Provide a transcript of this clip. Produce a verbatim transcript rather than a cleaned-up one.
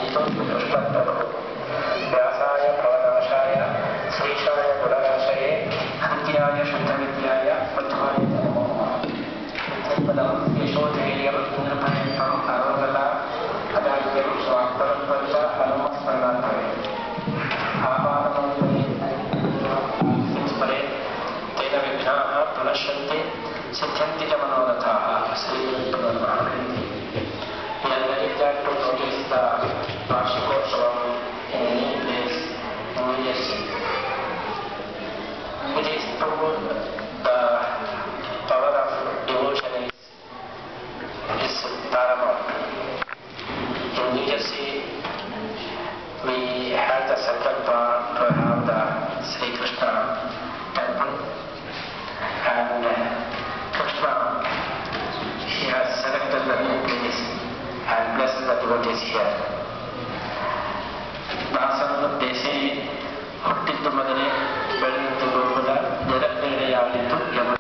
हेतु दुष्टन्तरो व्यासाय भवनाशाय श्रीशाय गुणराशये हृद्याय शुद्धविद्याय मध्वाय नमो नमः यशोधैर्यं निर्भयं अरोगता अदार्यं स्वात्मनं च हनुमस्मरणार्थये आपादमन्त्रे तेन विघ्नाः प्रणश्यन्ति सिद्ध्यन्ति च मनोरथाः श्रीगुरुभ्यो We are very glad to notice the Varshikotsavam in a new place in New Jersey. It is proved the power of devotion is, is paramount. In New Jersey, we had the sankalpa to have the Shree Krishna temple, and Krishna, he has selected the new place and blessed the devotees here. ದಾಸನ ದೇಶೇ ಹುಟ್ಟಿದ್ದು ಮಗನೇ ಬೆಳೆದಂತೆ ಗೋಕುಲ ಜಗತ್ತೇಡೆಯಾಡಿತು ಯಮ